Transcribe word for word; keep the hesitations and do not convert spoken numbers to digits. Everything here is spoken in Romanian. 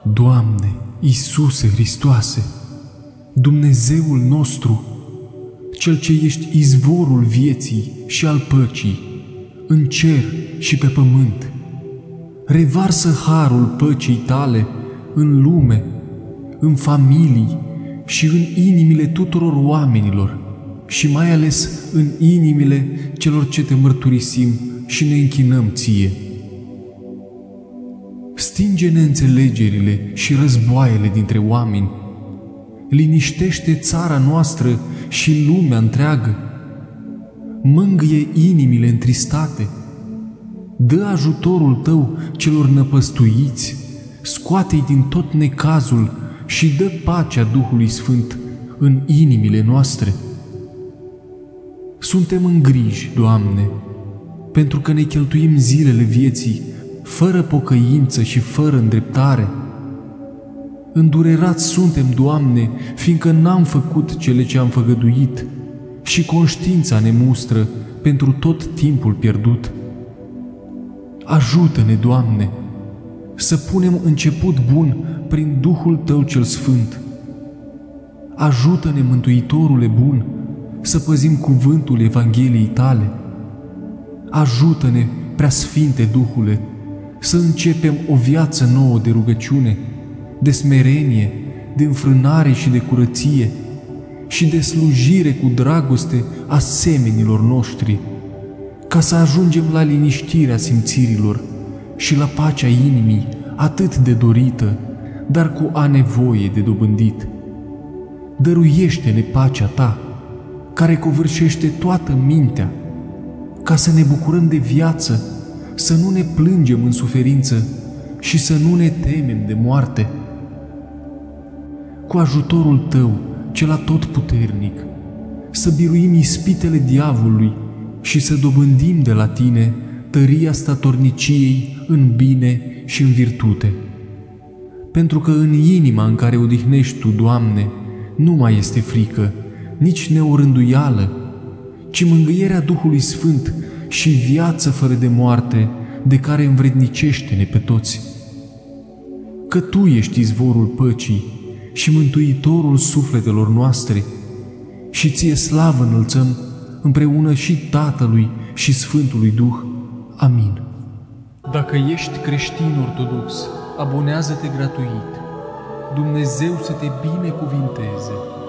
Doamne, Iisuse Hristoase, Dumnezeul nostru, Cel ce ești izvorul vieții și al păcii, în cer și pe pământ, revarsă harul păcii Tale în lume, în familii și în inimile tuturor oamenilor și mai ales în inimile celor ce Te mărturisim și ne închinăm Ție. Stinge neînțelegerile și războaiele dintre oameni, liniștește țara noastră și lumea întreagă, mângâie inimile întristate, dă ajutorul Tău celor năpăstuiți, scoate-i din tot necazul și dă pacea Duhului Sfânt în inimile noastre. Suntem în griji, Doamne, pentru că ne cheltuim zilele vieții fără pocăință și fără îndreptare. Îndurerați suntem, Doamne, fiindcă n-am făcut cele ce am făgăduit și conștiința ne mustră pentru tot timpul pierdut. Ajută-ne, Doamne, să punem început bun prin Duhul Tău cel Sfânt. Ajută-ne, Mântuitorule bun, să păzim cuvântul Evangheliei Tale. Ajută-ne, Preasfinte Duhule, să începem o viață nouă de rugăciune, de smerenie, de înfrânare și de curăție și de slujire cu dragoste a semenilor noștri, ca să ajungem la liniștirea simțirilor și la pacea inimii atât de dorită, dar cu a nevoie de dobândit. Dăruiește-ne pacea Ta, care covârșește toată mintea, ca să ne bucurăm de viață, să nu ne plângem în suferință și să nu ne temem de moarte. Cu ajutorul Tău, cel atotputernic, să biruim ispitele diavolului și să dobândim de la Tine tăria statorniciei în bine și în virtute. Pentru că în inima în care odihnești Tu, Doamne, nu mai este frică, nici neorânduială, ci mângâierea Duhului Sfânt și viață fără de moarte, de care învrednicește-ne pe toți. Că Tu ești izvorul păcii și mântuitorul sufletelor noastre și Ție slavă înălțăm împreună și Tatălui și Sfântului Duh. Amin. Dacă ești creștin ortodox, abonează-te gratuit. Dumnezeu să te binecuvinteze!